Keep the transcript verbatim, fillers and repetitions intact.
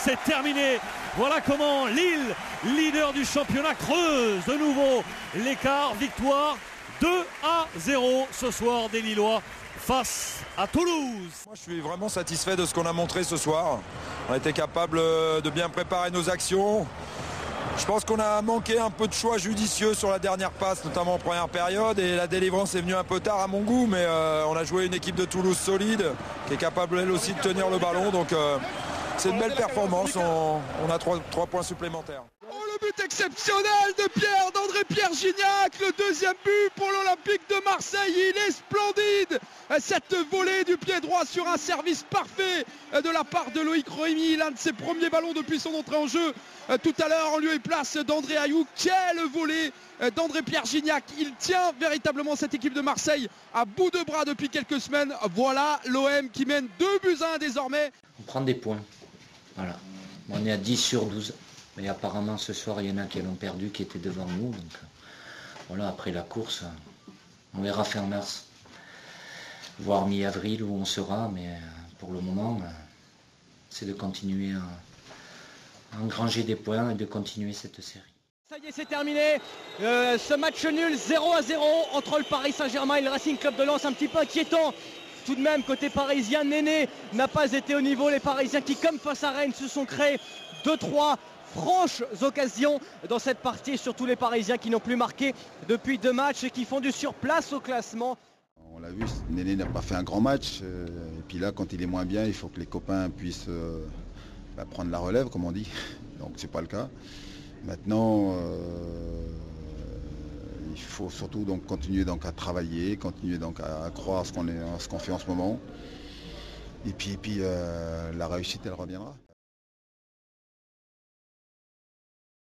c'est terminé. Voilà comment Lille, leader du championnat, creuse de nouveau l'écart. Victoire deux à zéro ce soir des Lillois face à Toulouse. Moi, je suis vraiment satisfait de ce qu'on a montré ce soir. On a été capable de bien préparer nos actions. Je pense qu'on a manqué un peu de choix judicieux sur la dernière passe, notamment en première période, et la délivrance est venue un peu tard à mon goût, mais euh, on a joué une équipe de Toulouse solide, qui est capable elle aussi de tenir le ballon, donc euh, c'est une belle performance, on, on a trois, trois points supplémentaires. Oh, le but exceptionnel de Pierre, d'André-Pierre Gignac, le deuxième but pour l'Olympique de Marseille, il est splendide. Cette volée du pied droit sur un service parfait de la part de Loïc Rohimi, l'un de ses premiers ballons depuis son entrée en jeu. Tout à l'heure, en lieu et place d'André Ayew. Quelle volée d'André-Pierre Gignac. Il tient véritablement cette équipe de Marseille à bout de bras depuis quelques semaines. Voilà l'O M qui mène deux buts à un désormais. On prend des points. Voilà. On est à dix sur douze. Mais apparemment, ce soir, il y en a qui l'ont perdu, qui étaient devant nous. Donc voilà, après la course, on verra fin mars. Voire mi-avril où on sera. Mais pour le moment, c'est de continuer à engranger des points et de continuer cette série. Ça y est, c'est terminé. Euh, ce match nul zéro à zéro entre le Paris Saint-Germain et le Racing Club de Lens, un petit peu inquiétant. Tout de même, côté parisien, Néné n'a pas été au niveau. Les Parisiens qui, comme face à Rennes, se sont créés deux trois franches occasions dans cette partie. Surtout les Parisiens qui n'ont plus marqué depuis deux matchs et qui font du surplace au classement. On l'a vu, Néné n'a pas fait un grand match. Euh, et puis là, quand il est moins bien, il faut que les copains puissent euh, bah, prendre la relève, comme on dit. Donc c'est pas le cas. Maintenant, euh, il faut surtout donc continuer donc à travailler, continuer donc à, à croire à ce qu'on est, à ce qu'on fait en ce moment. Et puis, et puis euh, la réussite, elle reviendra.